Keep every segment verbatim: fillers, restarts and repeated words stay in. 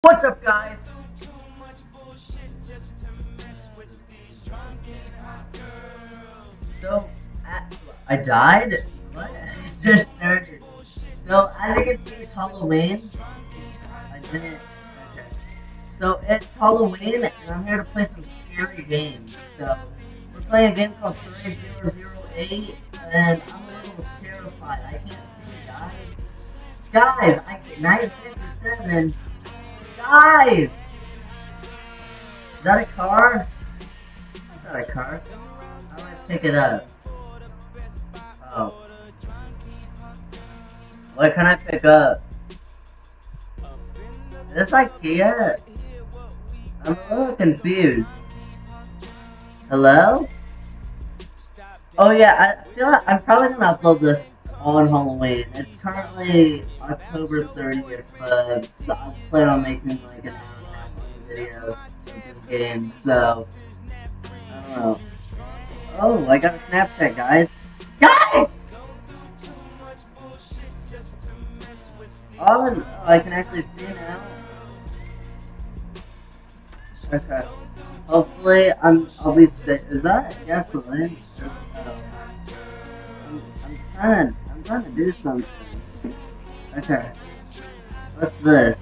What's up, guys? So, at, I died? What? Just started. So, as you can see, it's Halloween. I didn't. Okay. So, it's Halloween, and I'm here to play some scary games. So, we're playing a game called three zero zero eight, and I'm a little terrified. I can't see, guys. Guys, I can't. nine fifty-seven. Guys! Is that a car? That's not a car. How do I pick it up? Oh. What can I pick up? Is this IKEA? I'm a little confused. Hello? Oh yeah, I feel like I'm probably gonna upload this on Halloween. It's currently October thirtieth, but I plan on making like an hour and a half videos of this game, so I don't know. Oh, I got a Snapchat, guys. Guys! Oh, oh, I can actually see now. Okay. Hopefully, I'm. I'll be. Is that gasoline? Oh. I'm, I'm trying to. I'm trying to do something. Okay. What's this?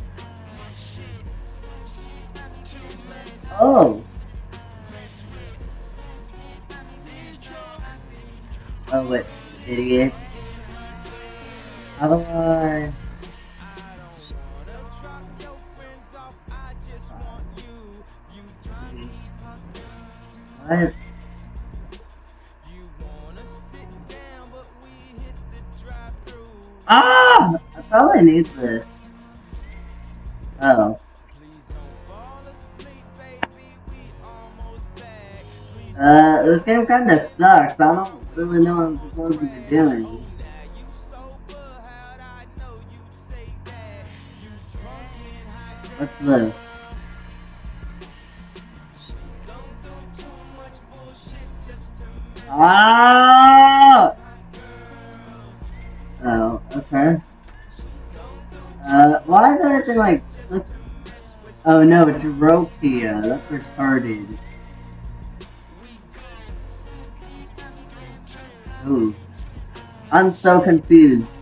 Oh. Oh wait, idiot. How do I? What? Ah! I probably need this. Oh. Uh, this game kinda sucks. I don't really know what I'm supposed to be doing. What's this? Ah! Oh, okay. Uh, why is everything like... Let's... Oh no, it's Ropia. That's retarded. Ooh. I'm so confused.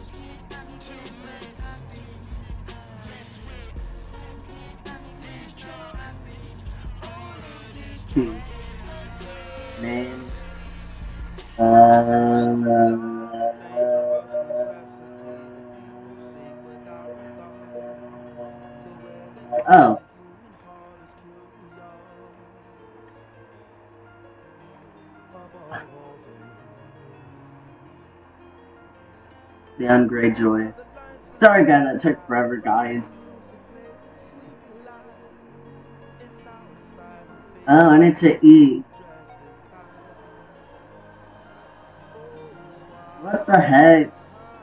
Hmm. Name. Uh... Oh. Theon Greyjoy. Sorry guys, that took forever, guys. Oh, I need to eat. What the heck?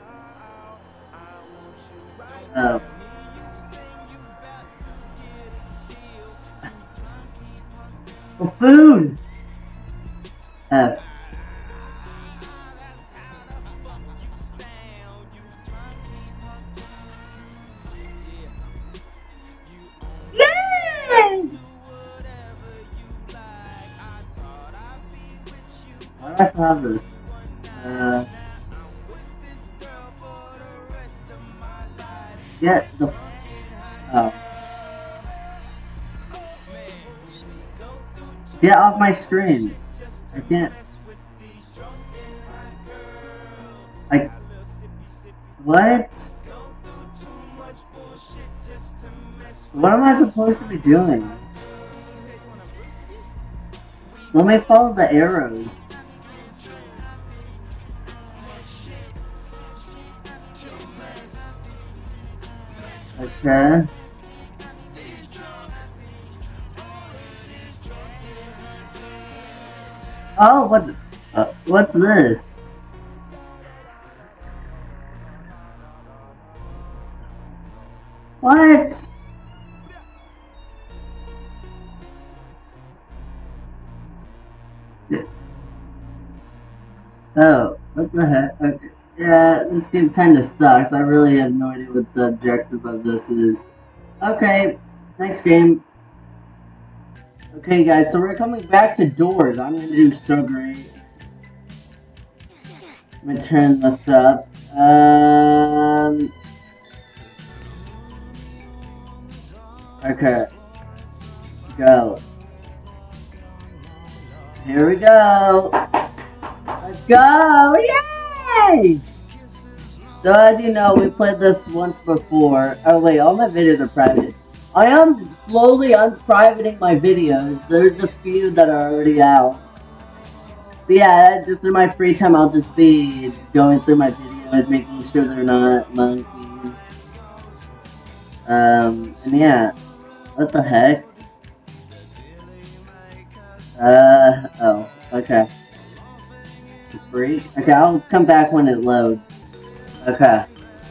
Oh. Oh, food! F. Yay! Why do I still have this? Uh... Get the... Oh. Get off my screen. I can't. I. What? What am I supposed to be doing? Let me follow the arrows. Okay. Oh, what? Uh, what's this? What? Oh, what the heck? Okay. Yeah, this game kinda sucks. I really have no idea what the objective of this is. Okay, Next game. Okay, guys, so we're coming back to doors. I'm gonna do so great. I'm gonna turn this up. Um. Okay. Go. Here we go. Let's go! Yay! So as you know, we played this once before. Oh wait, all my videos are private. I am slowly unprivating my videos. There's a few that are already out. But yeah, just in my free time, I'll just be going through my videos, making sure they're not monkeys. Um, and yeah. What the heck? Uh, oh, okay. Freak? Okay, I'll come back when it loads. Okay.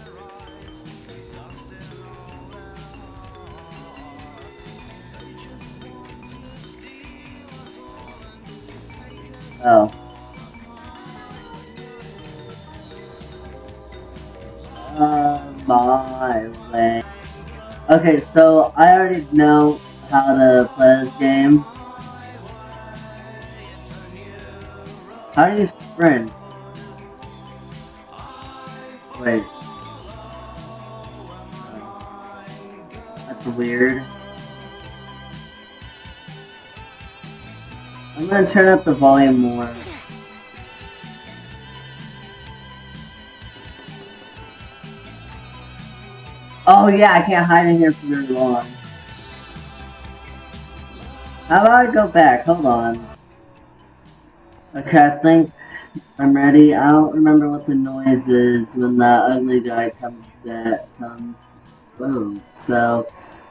Oh. Uh, my way. Okay, so I already know how to play this game. How do you sprint? Wait. That's weird. I'm gonna turn up the volume more. Oh yeah, I can't hide in here for very long. How about I go back? Hold on. Okay, I think I'm ready. I don't remember what the noise is when that ugly guy comes that comes. Boom. So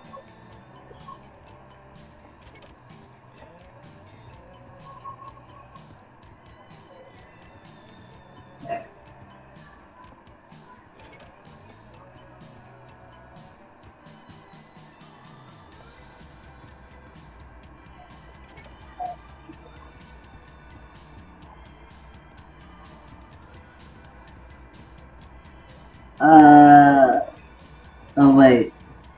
Uh, oh wait.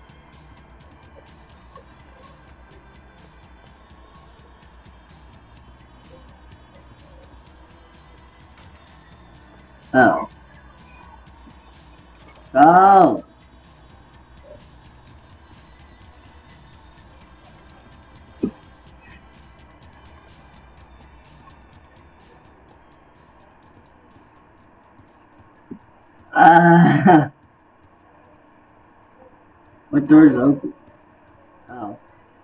Oh. Oh. Uh, what door is open? Oh.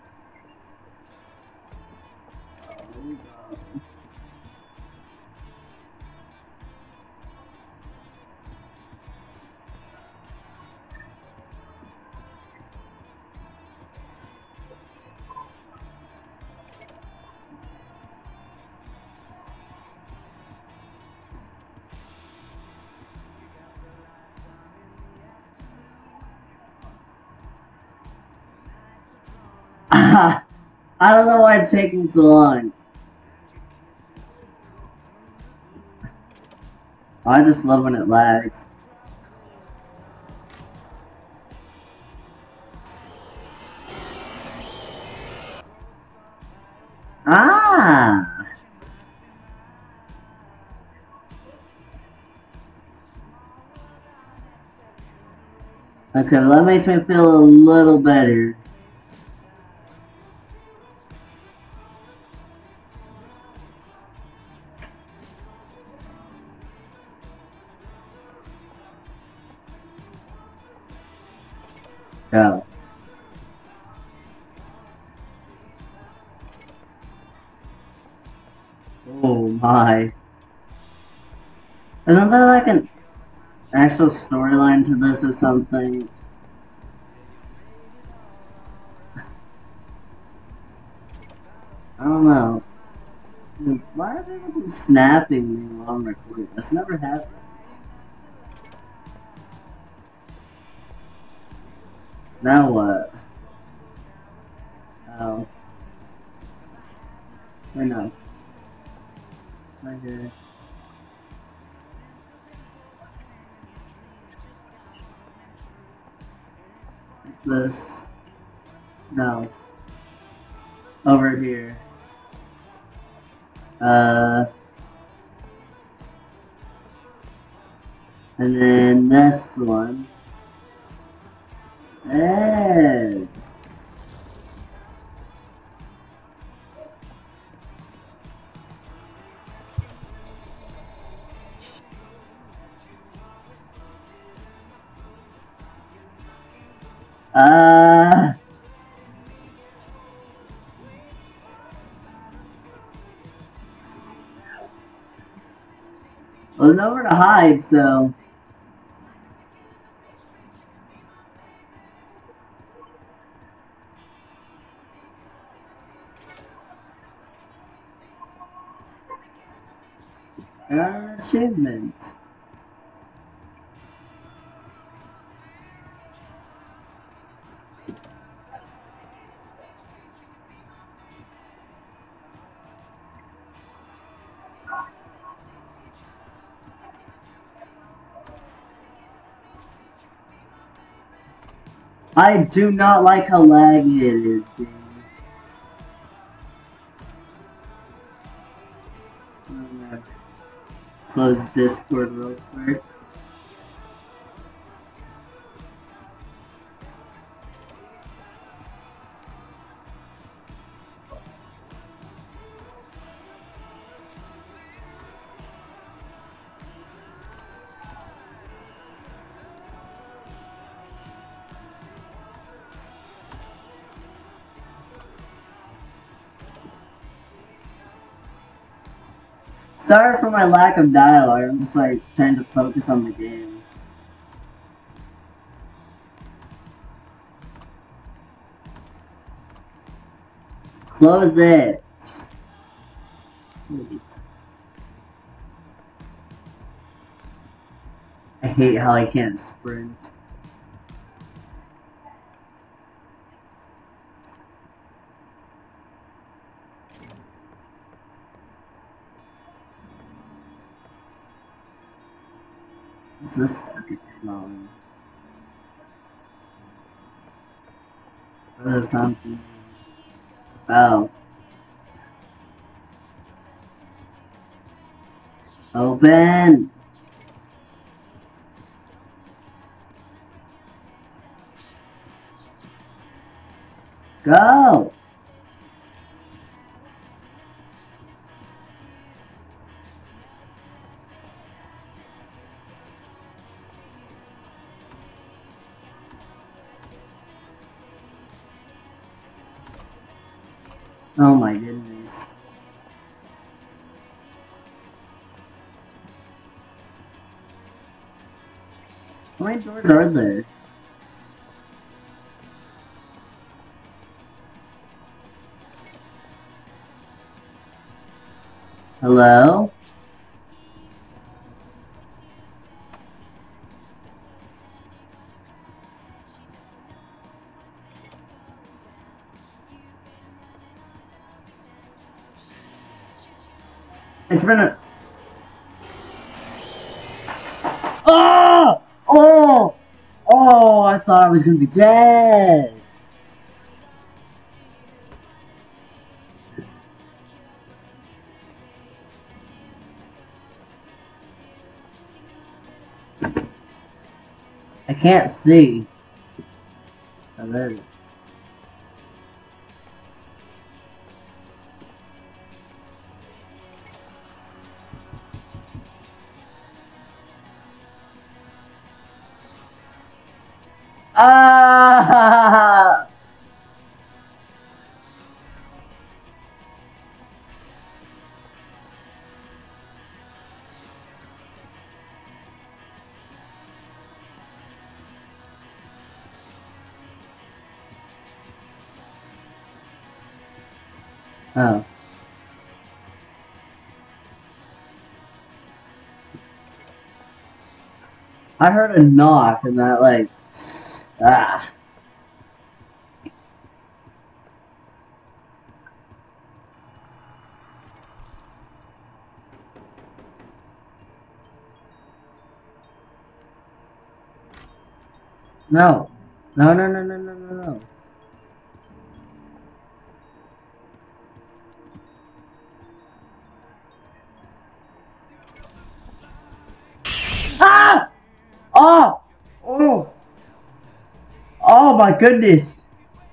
I don't know why it's taking so long. I just love when it lags. Ah! Okay, well that makes me feel a little better. Go. Oh my. Isn't there like an actual storyline to this or something? I don't know. Why are they snapping me while I'm recording? That's never happened. Now what? Oh. I know. Okay. This. No. Over here. Uh, and then this one. Hey. Uh. Well, nowhere to hide, so. I got an achievement. I do not like how laggy it is, dude. I'm gonna close Discord real quick. Sorry for my lack of dialogue, I'm just like trying to focus on the game. Close it! Please. I hate how I can't sprint. Is this song? What is something? Oh. Open! Go! Oh my goodness. How many doors are there? Hello? It's been a... Oh! Oh! Oh, I thought I was gonna be dead! I can't see. Oh, there it is. Ah! Oh. I heard a knock and that like... Ah. No. No, no, no, no, no, no, no. Oh my goodness!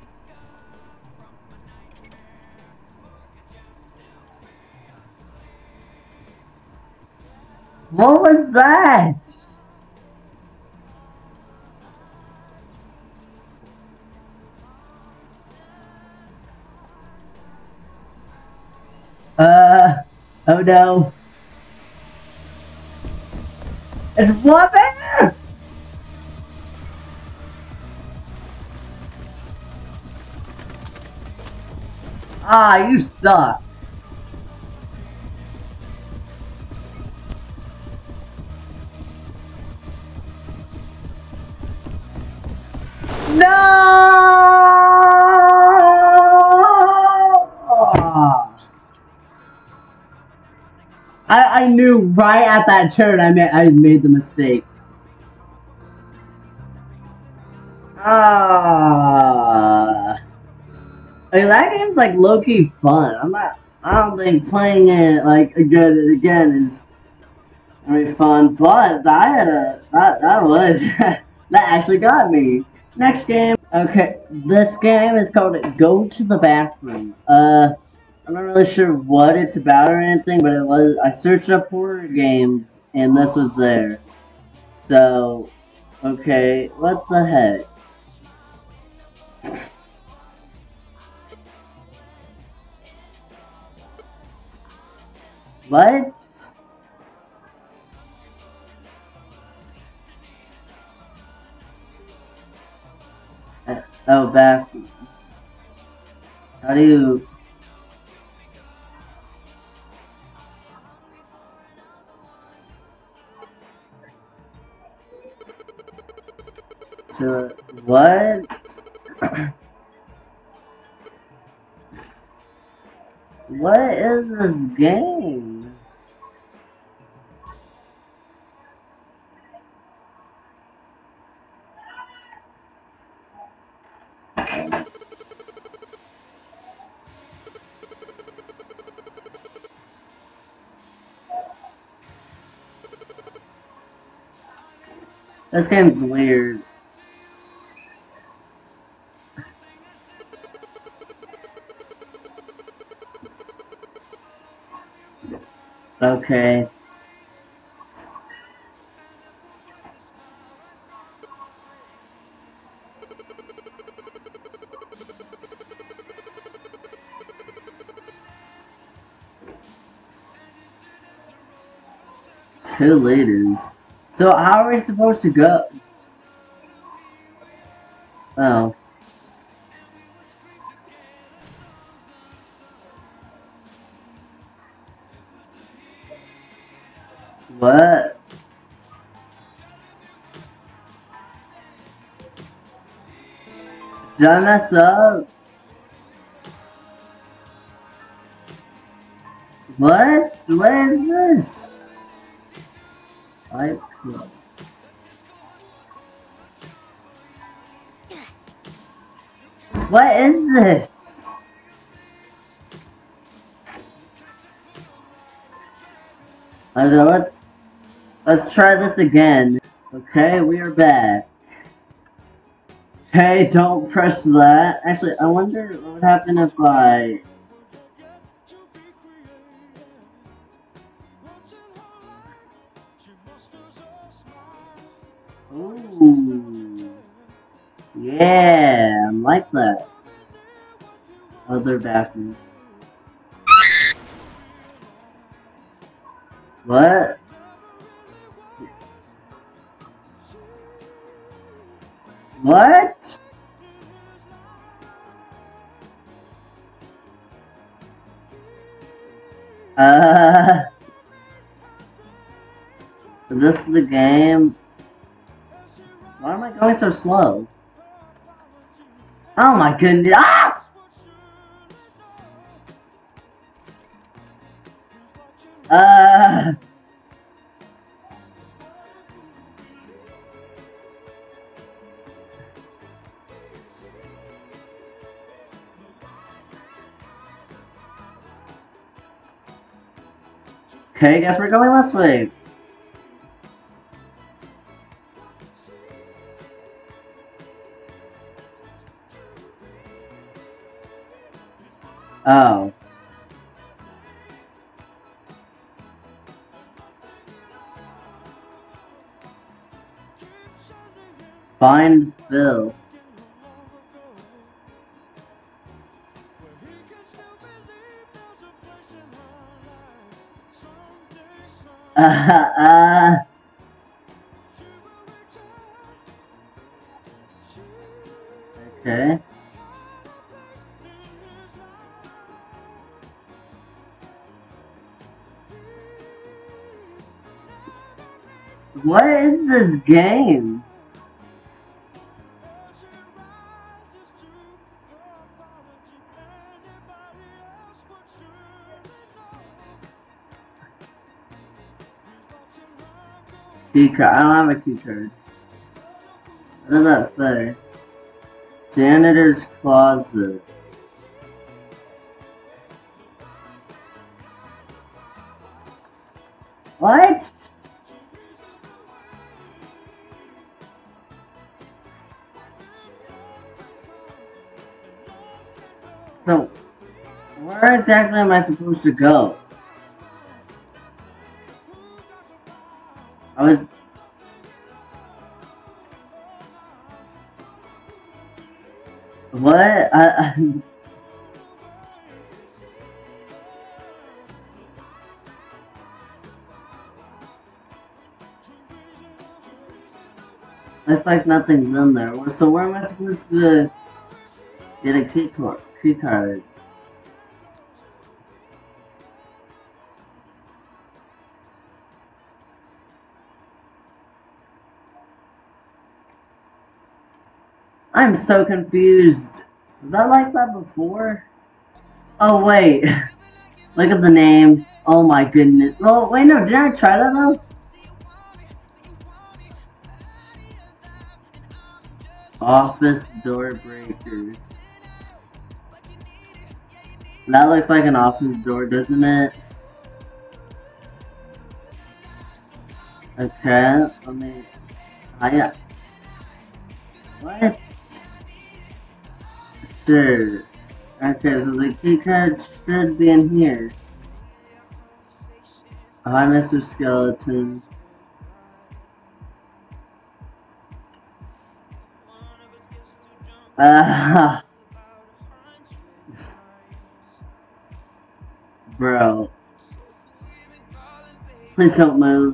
What was that? Uh, oh no. It's what bear? Ah, you suck. No! I I knew right at that turn I made I made the mistake. Ah. I mean, that game's like low-key fun. I'm not. I don't think playing it like again and again is very fun. But I had a that that was that actually got me. Next game. Okay, this game is called Go to the Bathroom. Uh, I'm not really sure what it's about or anything, but it was. I searched up horror games and this was there. So, okay, what the heck? What? Uh, oh, bathroom. How do you... To... What? What is this game? This game's weird. Okay. Two liters. So how are we supposed to go? Oh. What? Did I mess up? What? What is this? Fight Club. What is this? Okay, let's let's try this again. Okay, we are back. Hey, don't press that. Actually, I wonder what would happen if I... Ooh. Yeah, I like that. Other bathroom. What? What? Uh, is this the game? Why am I going so slow? Oh my goodness! Ah! Uh. Okay, guess we're going this way. Oh. Find Phil. Uh, uh. Okay. What is this game? Key card. I don't have a key card. What does that say? Janitor's closet. What? So, where exactly am I supposed to go? I was... What? I... I... It's like nothing's in there. So where am I supposed to get a key card? Key card? I'm so confused. Was that like that before? Oh wait. Look at the name. Oh my goodness. Well, wait, no. Did I try that though? Office door breaker. That looks like an office door, doesn't it? Okay, let me... Ah, yeah. What? Sure. Okay, so the key card should be in here. Hi, Mister Skeleton. Ah. Bro. Please don't move.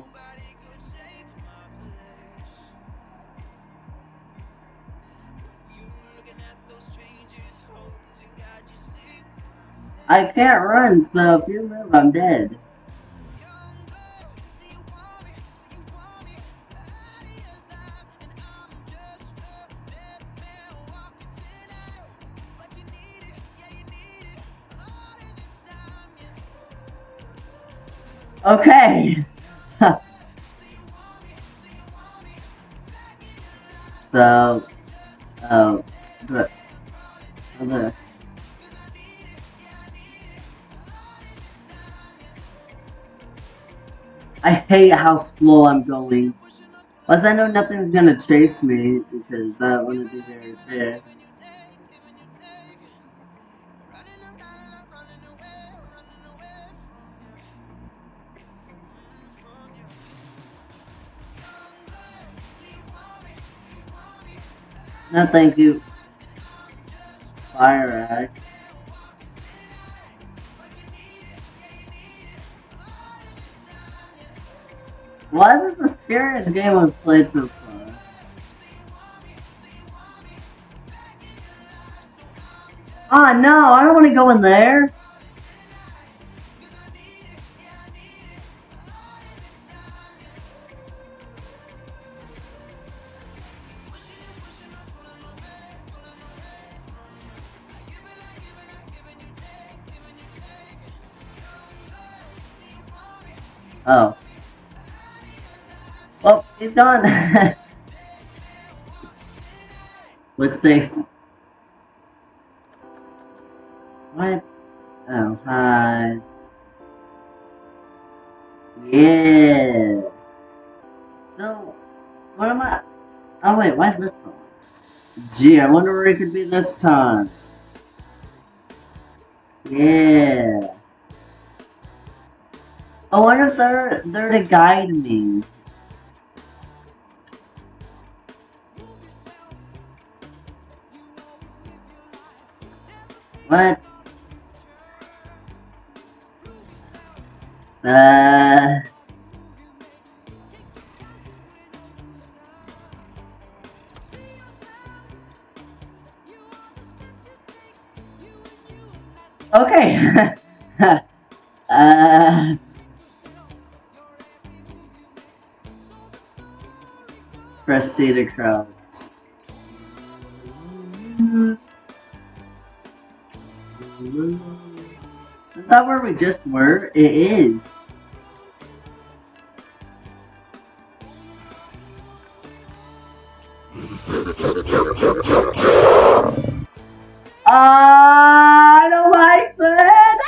I can't run, so if you move, I'm dead. Okay. So, oh, but, other. I hate how slow I'm going. Plus, I know nothing's gonna chase me because that wouldn't be very fair. No, thank you. Fire axe. Why is it the scariest game I've played so far? Oh no, I don't want to go in there. Oh. Well, he's gone. Look safe. What? Oh, hi. Yeah. So, what am I? Oh wait, why this song? Gee, I wonder where it could be this time. Yeah. I wonder if they're there to guide me. What? Uh. Okay. uh. Press C to crouch. Is that where we just were? It is. Ah, I don't like that.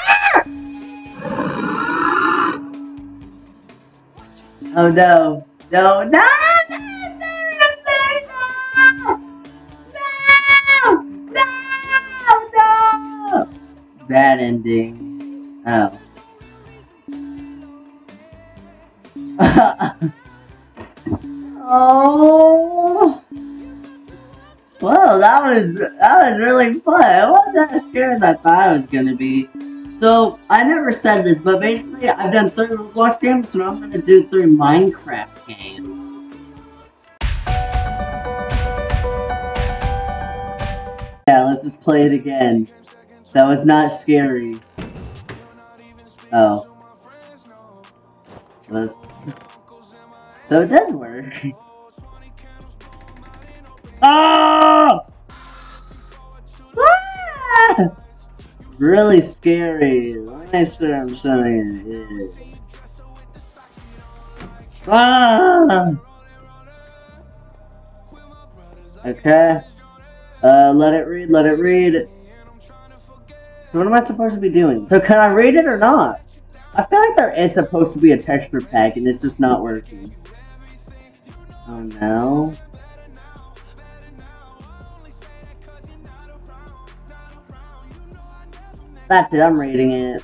Oh no. No, no, no, no, no, no. Bad ending. Oh. Oh. Well, that was that was really fun. I wasn't that scared as I thought I was gonna be. So I never said this, but basically I've done three Roblox games, so now I'm gonna do three Minecraft games. Yeah, let's just play it again. That was not scary. Oh. Let's... So it does work. Oh! Ah! Really scary. Let me make sure I'm showing it. Ah! Okay. Uh, let it read, let it read. So what am I supposed to be doing? So can I read it or not? I feel like there is supposed to be a texture pack and it's just not working. Oh no. That's it, I'm reading it.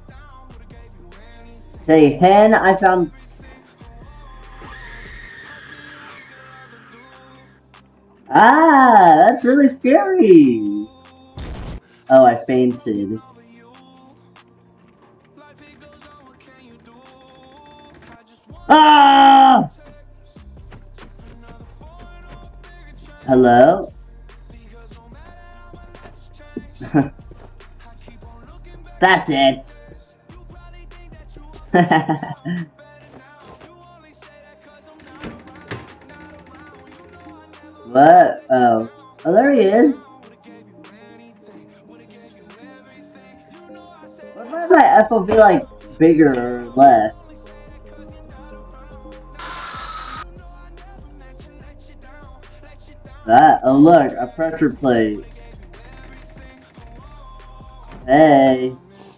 Hey, hen, I found... Ah, that's really scary. Oh, I fainted. Ah! Hello? That's it. What? Oh. Oh, there he is. What if my F will be like bigger or less? That? Oh look, a pressure plate. Hey.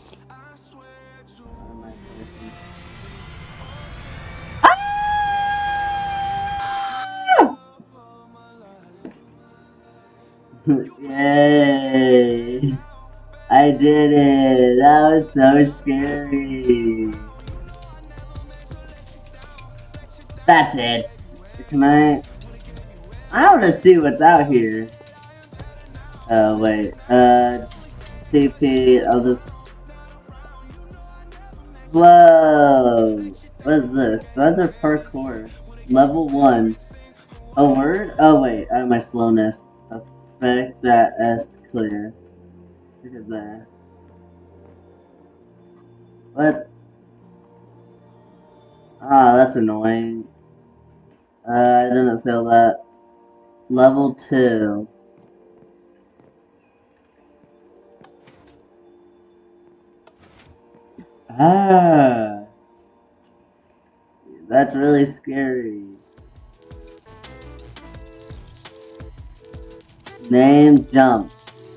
Yay! I did it! That was so scary! That's it! Can I... I wanna see what's out here. Oh, wait. Uh... T P... I'll just... Whoa! What is this? Those are parkour. Level one. A word? Oh, wait. Oh, my slowness. Effect that S clear. Look at that. What? Ah, that's annoying. Uh, I didn't feel that. Level two. Ah. That's really scary. Name jump.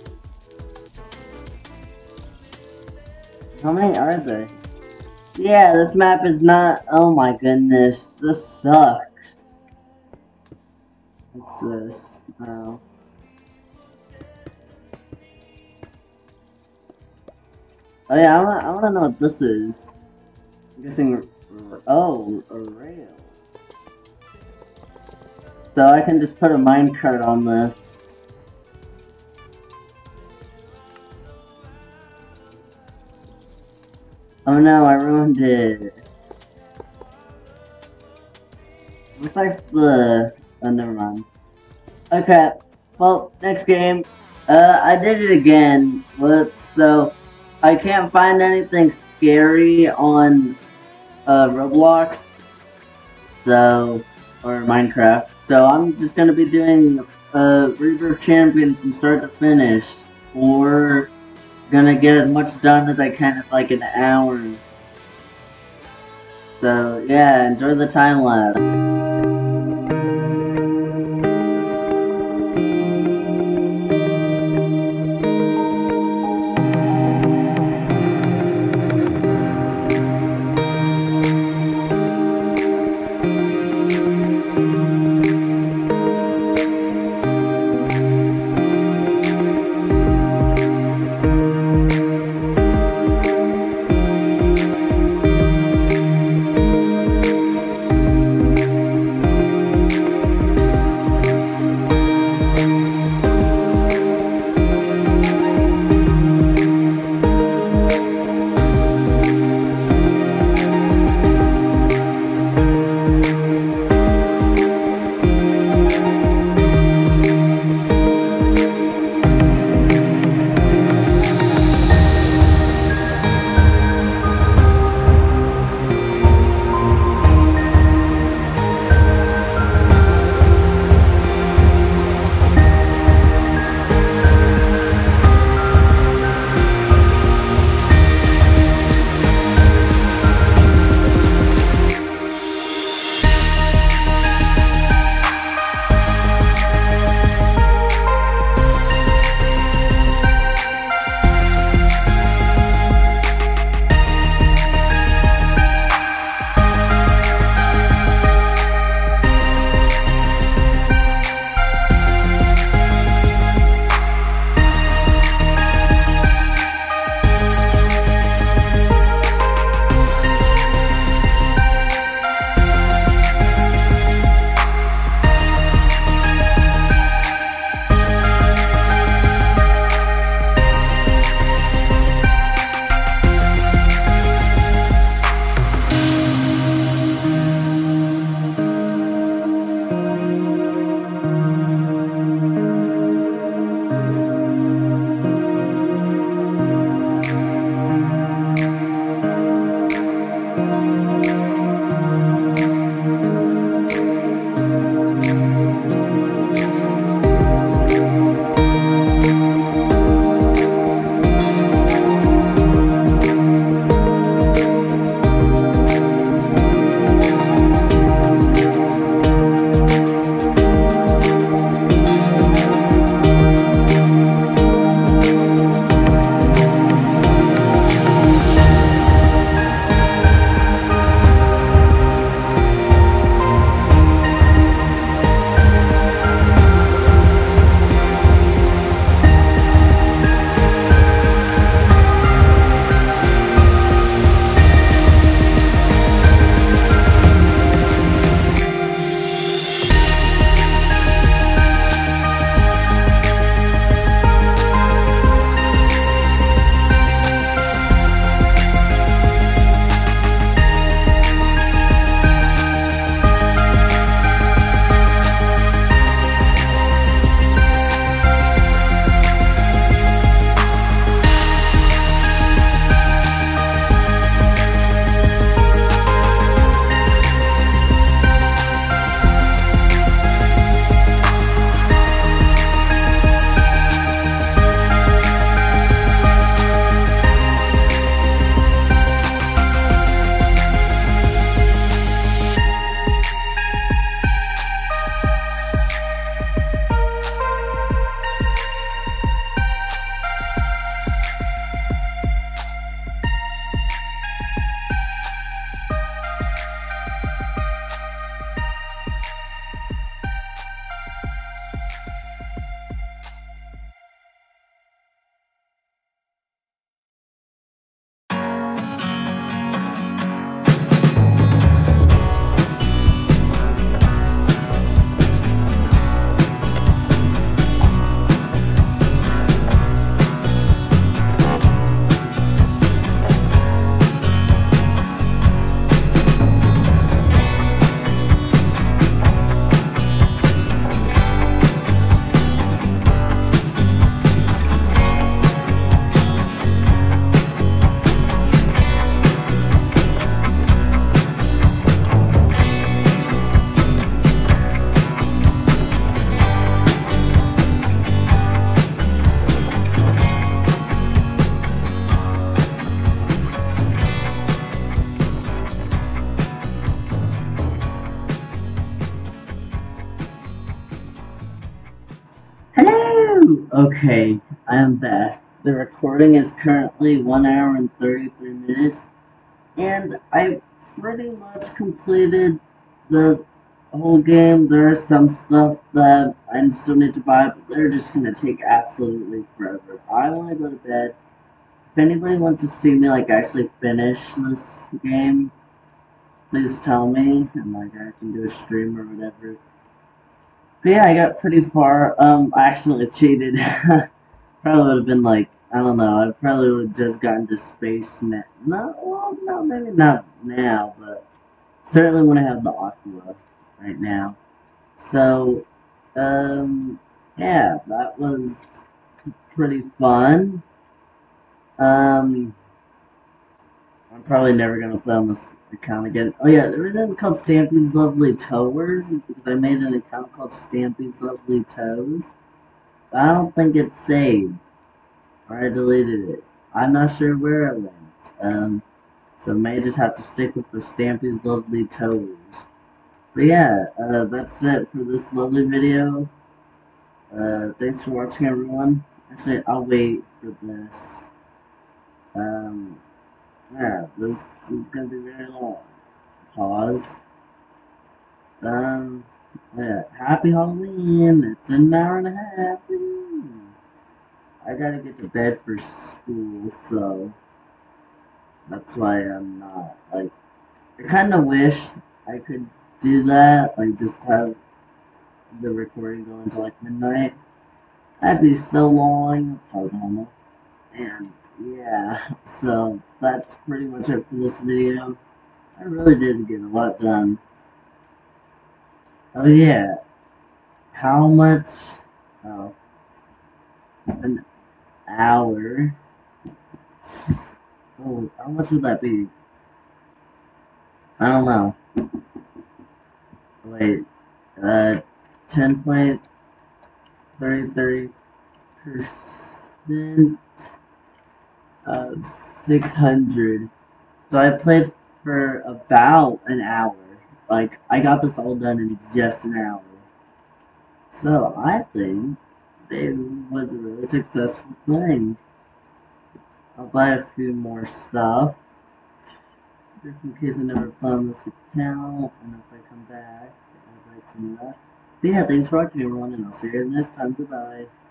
How many are there? Yeah, this map is not... Oh my goodness. This sucks. What's this? Oh. Oh yeah, I want, I want to know what this is. I'm guessing. Oh, a rail. So I can just put a minecart on this. Oh no, I ruined it. Looks like the... Oh, never mind. Okay, well, next game. Uh, I did it again. But, so, I can't find anything scary on uh, Roblox. So, or Minecraft. So I'm just gonna be doing uh, Rebirth Champion from start to finish. Or gonna get as much done as I can in like an hour. So yeah, enjoy the time lapse. Okay, I am back. The recording is currently one hour and thirty-three minutes, and I pretty much completed the whole game. There is some stuff that I still need to buy, but they're just gonna take absolutely forever. I want to go to bed. If anybody wants to see me like actually finish this game, please tell me, and like I can do a stream or whatever. But yeah, I got pretty far. Um, I accidentally cheated. Probably would have been like, I don't know, I probably would have just gotten to space net. No, well, no, maybe not now, but certainly want to have the Aqua right now. So, um, yeah, that was pretty fun. Um, I'm probably never gonna play on this account again. Oh yeah, everything's called Stampy's Lovely Towers because I made an account called Stampy's Lovely Toes. But I don't think it's saved. Or I deleted it. I'm not sure where it went. Um, so may just have to stick with the Stampy's Lovely Toes. But yeah, uh, that's it for this lovely video. Uh, thanks for watching, everyone. Actually, I'll wait for this. Um, yeah, this is gonna be very long. Pause. Um, yeah, happy Halloween. It's an hour and a half. Woo. I gotta get to bed for school, so that's why I'm not, like, I kind of wish I could do that, like, just have the recording go until, like, midnight. That'd be so long. Probably normal. And, yeah, so that's pretty much it for this video. I really did get a lot done. Oh, yeah. How much? Oh, an hour. Oh, how much would that be? I don't know. Wait, uh, ten point three three percent of six hundred. So I played for about an hour. Like, I got this all done in just an hour. So I think it was a really successful thing. I'll buy a few more stuff. Just in case I never play on this account. And if I come back, I'd like some of that. But yeah, thanks for watching, everyone, and I'll see you next time. Goodbye.